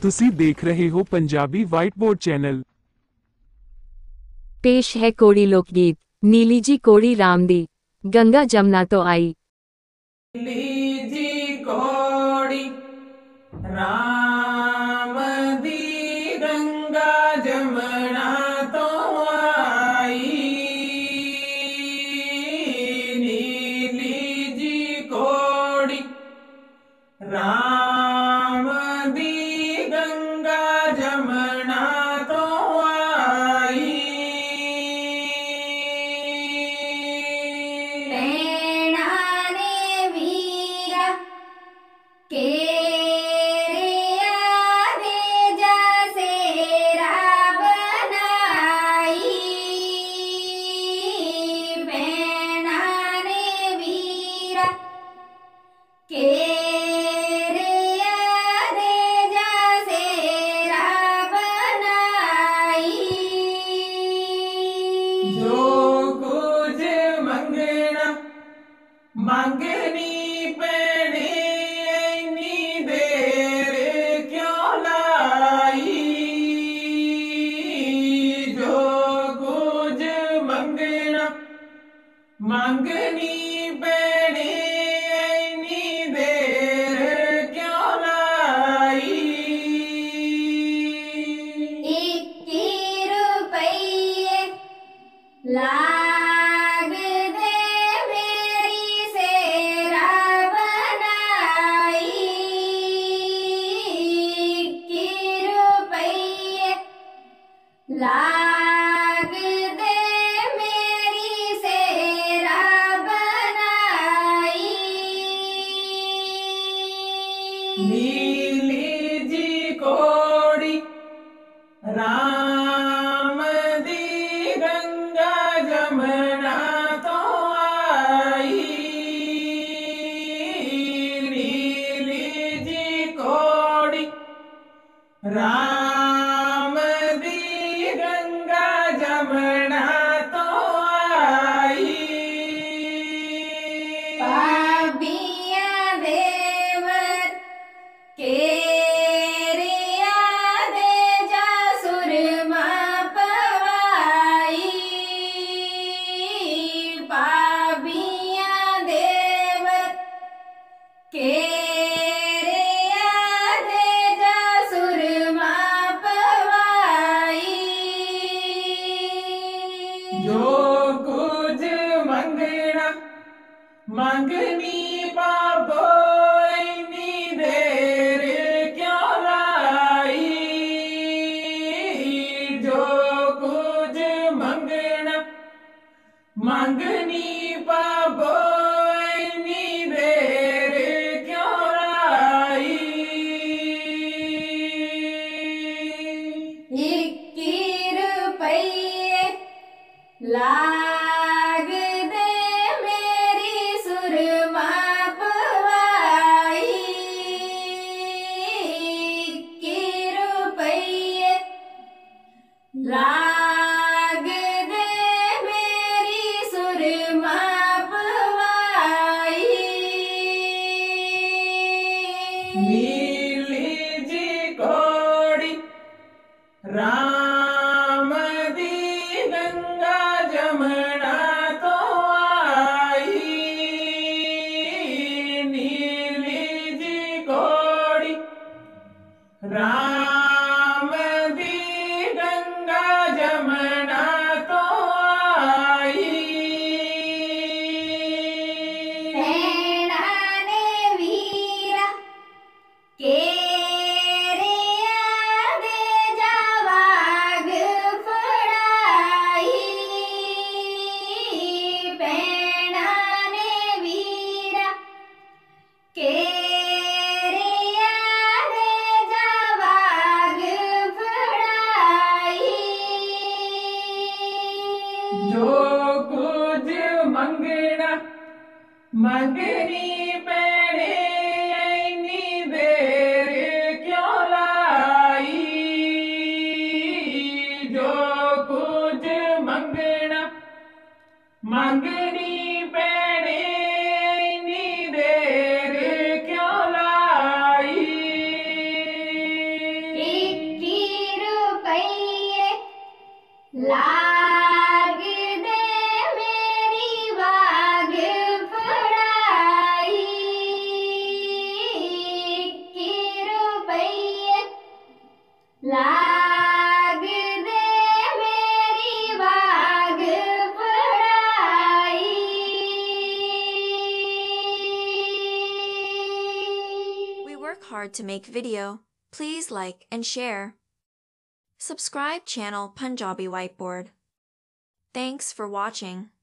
ਤੁਸੀਂ ਦੇਖ ਰਹੇ ਹੋ ਪੰਜਾਬੀ ਵਾਈਟ ਬੋਰਡ ਚੈਨਲ। पेश है कोड़ी लोकगीत। नीली जी कोड़ी राम दी, गंगा जमुना तो आई। नीली जी कोड़ी राम दी, गंगा जमुना तो आई। नीली जी कोड़ी राम दी, गंगा जमुना तो आई। जो कुछ मंगना मंगनी पैनी, इन्नी देर क्यों लाई। जो कुछ मंगना मंगनी पैनी, इन्नी देर क्यों लाई। 21 रुपये लाग दे मेरी सेरा बनाई। 21 रुपये लाग दे मेरी सेरा बनाई। नीली जी कोड़ी राम दी, गंगा जमुना तो आई। नीली जी कोड़ी राम दी, गंगा जमुना तो आई। पाबिया देवर केरिया दे जा सुरमा पवाई। पाबिया देवर केरिया दे जा सुरमा पवाई। जो कुछ मंगना मंगनी पापो, इन्नी देर क्यों लाई। जो कुछ मंगना मंगनी पापो, इन्नी देर क्यों लाई। 21 रुपये लाग दे मेरी सुरमा पवाई। 21 रुपये लाग दे मेरी सुरमा पवाई। नीली जी कोड़ी राम दी, गंगा जमुना तो आई। नीली जी कोड़ी राम दी, गंगा जमुना तो आई। भैणा ने वीरा केरिया दे जा वाग फड़ाई। भैणा ने वीरा केरिया दे जा वाग फड़ाई। जो कुछ मंगना मंगनी पैने, इन्नी देर क्यों लाई। जो कुछ मंगना मंगनी पैने, इन्नी देर क्यों लाई। hard to make video, please like and share. Subscribe channel Punjabi Whiteboard. Thanks for watching.